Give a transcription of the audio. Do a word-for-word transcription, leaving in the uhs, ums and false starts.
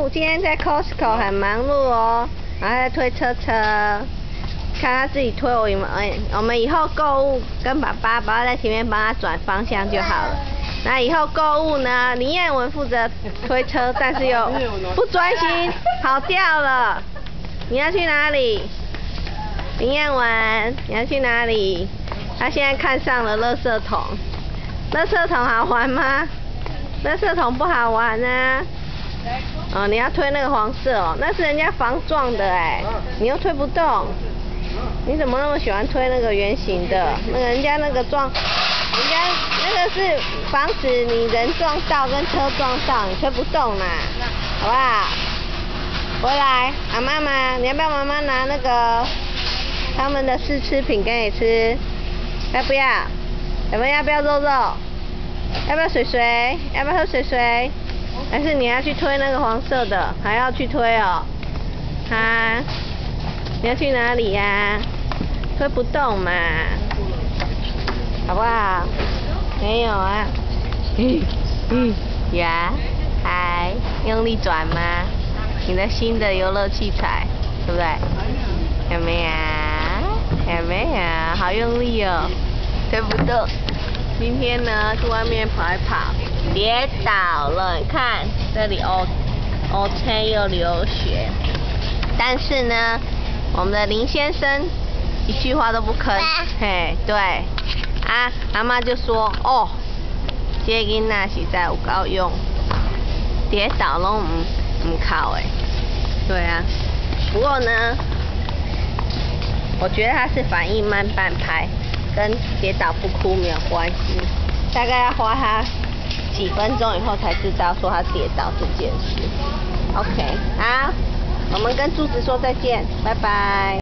虎今天在 Costco 很忙碌哦，然后在推车车，看他自己推，我们我们以后购物跟爸爸，爸爸在前面帮他转方向就好了。那以后购物呢，林彦文负责推车，但是又不专心，跑掉了。你要去哪里？林彦文，你要去哪里？他现在看上了垃圾桶，垃圾桶好玩吗？垃圾桶不好玩啊。哦，你要推那个黄色哦，那是人家防撞的哎，你又推不动，你怎么那么喜欢推那个圆形的？那个人家那个撞，人家那个是防止你人撞到跟车撞到，你推不动啦，好不好？回来，啊妈妈，你要不要妈妈拿那个他们的试吃品给你吃？要不要？要不要？要不要肉肉？要不要水水？要不要喝水水？还是你要去推那个黄色的，还要去推哦？啊？你要去哪里呀、啊？推不动嘛，好不好？没有啊。嗯嗯，呀，还用力转吗？你的新的游乐器材，对不对？有没有？有没有？好用力哦，推不动。今天呢，去外面跑一跑，跌倒了，你看这里哦，哦，青又流血。但是呢，我们的林先生一句话都不吭，嘿，对，啊，阿妈就说，哦，这囡仔实在有够用，跌倒拢唔唔靠诶，对啊，不过呢，我觉得他是反应慢半拍。跟跌倒不哭没有关系，大概要花他几分钟以后才知道说他跌倒这件事。OK， 好，我们跟柱子说再见，拜拜。